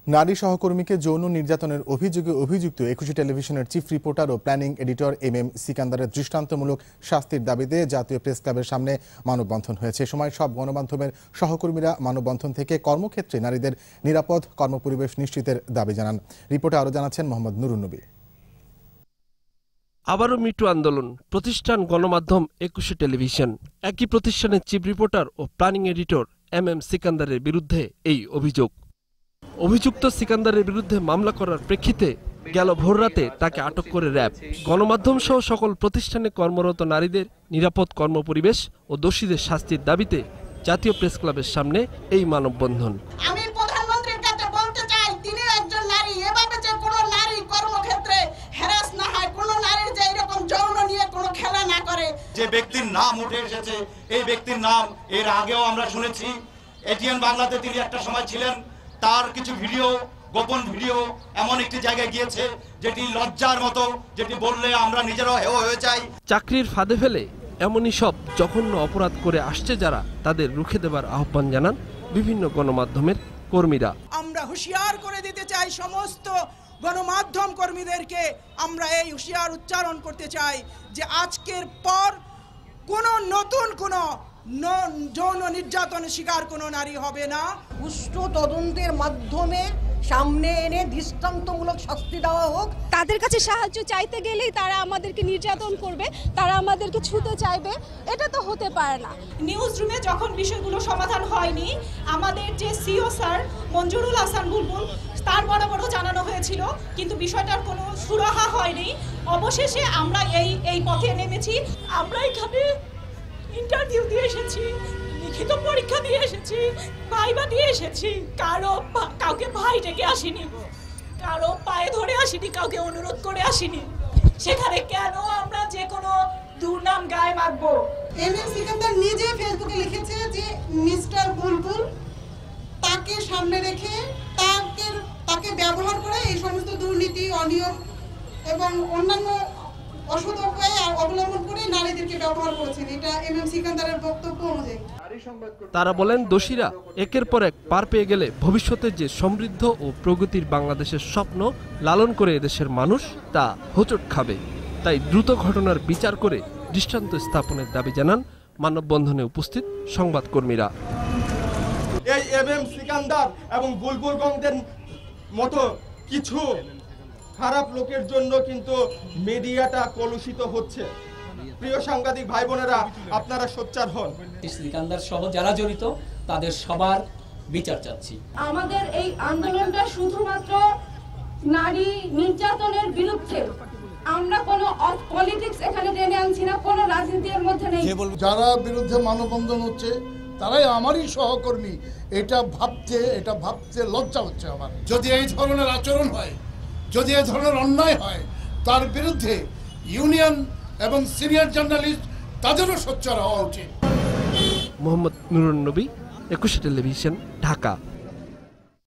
নারী সহকর্মীকে যৌন নির্যাতনের অভিযোগে অভিযুক্ত একুশে টেলিভিশনের চিফ রিপোর্টার ও প্ল্যানিং এডিটর MM সিকান্দারের দৃষ্টান্তমূলক শাস্তির দাবিতে জাতীয় প্রেস ক্লাবের সামনে মানববন্ধন হয়েছে। সময় সব গণমাধ্যমের সহকর্মীরা মানববন্ধন থেকে কর্মক্ষেত্রে নারীদের নিরাপদ কর্মপরিবেশ নিশ্চিতের দাবি জানান। রিপোর্টে আরও জানাচ্ছেন মোহাম্মদ নুরুন নবী। আবারও মিটু আন্দোলন, প্রতিষ্ঠান গণমাধ্যম একুশে টেলিভিশন। একই প্রতিষ্ঠানের চিফ রিপোর্টার ও প্ল্যানিং এডিটর MM সিকান্দারের বিরুদ্ধে এই অভিযোগ। অভিযুক্ত সিকান্দারের বিরুদ্ধে মামলা করার প্রেক্ষিতে গেল ভোররাতে তাকে আটক করে র্যাব। গণমাধ্যম সহ সকল প্রতিষ্ঠানে কর্মরত নারীদের নিরাপদ কর্মপরিবেশ ও দোষীদের শাস্তির দাবিতে জাতীয় প্রেস ক্লাবের সামনে এই মানববন্ধন। আমি প্রধানমন্ত্রীর কাছে বলতে চাই, তিনি একজন নারী, এভাবে যে কোনো নারী কর্মক্ষেত্রে হ্যারাস না হয়, কোনো নারীর যে এরকম যৌন নিয়ে কোনো খেলা না করে। যে ব্যক্তির নাম উঠে এসেছে, এই ব্যক্তির নাম এর আগেও আমরা শুনেছি। ATN বাংলাতে তিনি একটা সময় ছিলেন। তার কিছু ভিডিও, গোপন ভিডিও এমন একটি জায়গায় গিয়েছে যেটি লজ্জার মতো, যেটি বললে আমরা নিজেরাও হেয় হয়ে যাই। চাকরির ফাঁদে ফেলে এমনই সব জঘন্য অপরাধ করে আসছে যারা, তাদের রুখে দেবার আহ্বান জানান বিভিন্ন গণমাধ্যমের কর্মীরা। আমরা হুঁশিয়ার করে দিতে চাই সমস্ত গণমাধ্যম কর্মীদেরকে, আমরা এই হুঁশিয়ার উচ্চারণ করতে চাই যে আজকের পর নতুন কোনো যৌন নির্যাতনের শিকার কোনো নারী হবে না। সুষ্ঠু তদন্তের মাধ্যমে সামনে এনে দৃষ্টান্তমূলক শাস্তি দেওয়া হোক। তাদের কাছে সাহায্য চাইতে গেলেই তারা আমাদেরকে নির্যাতন করবে, তারা আমাদেরকে ছুঁতে চাইবে, এটা তো হতে পারে না। নিউজ রুমে যখন বিষয়গুলো সমাধান হয়নি, আমাদের যে সিও স্যার মঞ্জুরুল হাসান বুলবুল, তার বরাবরও জানানো হয়েছিল, কিন্তু বিষয়টার কোনো সুরাহা হয়নি। অবশেষে আমরা এই পথে নেমেছি। আমরা এখানে ইন্টারভিউ দিয়ে এসেছি, লিখিত পরীক্ষা দিয়ে এসেছি, ভাইবা দিয়ে এসেছি। কাউকে ভাই ডেকে আসিনি, কারো পায়ে ধরে আসিনি, কাউকে অনুরোধ করে আসিনি। সেখানে কেন আমরা যে কোনো দুর্নাম গায়ে মাখবো? MM সিকান্দার নিজে ফেসবুকে লিখেছে যে মিস্টার বুলবুল তাকে সামনে রেখে তাকে ব্যবহার করে এই সমস্ত দুর্নীতি, অনিয়ম এবং অন্যান্য অসৎ উপায় অবলম্বন করে নারীদেরকে ব্যবহার করেছেন। এটা MM সিকান্দারের বক্তব্য অনুযায়ী। তারা বলেন, দোষীরা একের পর এক পার পেয়ে গেলে ভবিষ্যতে যে সমৃদ্ধ ও প্রগতির বাংলাদেশের স্বপ্ন লালন করে এদেশের মানুষ, তা হোঁচট খাবে। তাই দ্রুত ঘটনার বিচার করে দৃষ্টান্ত স্থাপনের দাবি জানান মানববন্ধনে উপস্থিত সংবাদকর্মীরা। এই MM সিকান্দার এবং বুলবুল গংদের মতো কিছু খারাপ লোকের জন্য কিন্তু মিডিয়াটা কলুষিত হচ্ছে। প্রিয় সাংবাদিক ভাই বোনেরা, আপনারা সোচ্চার হন। সিকান্দার সহ যারা জড়িত তাদের সবার বিচার চাচ্ছি। আমাদের এই আন্দোলনটা শুধুমাত্র নারী নির্যাতনের বিরুদ্ধে। আমরা কোনো পলিটিক্স এখানে টেনে আনছি না, কোনো রাজনীতির মধ্যে নেই। যারা বিরুদ্ধে মানববন্ধন হচ্ছে তারাই আমারই সহকর্মী, এটা ভাবতে লজ্জা হচ্ছে আমার। যদি এই ধরনের আচরণ হয়, যদি এই ধরনের অন্যায় হয়, তার বিরুদ্ধে ইউনিয়ন এবং সিনিয়র জার্নালিস্ট তাদেরও সোচ্চার হওয়া উচিত। মোহাম্মদ নুরুন নবী, একুশে টেলিভিশন, ঢাকা।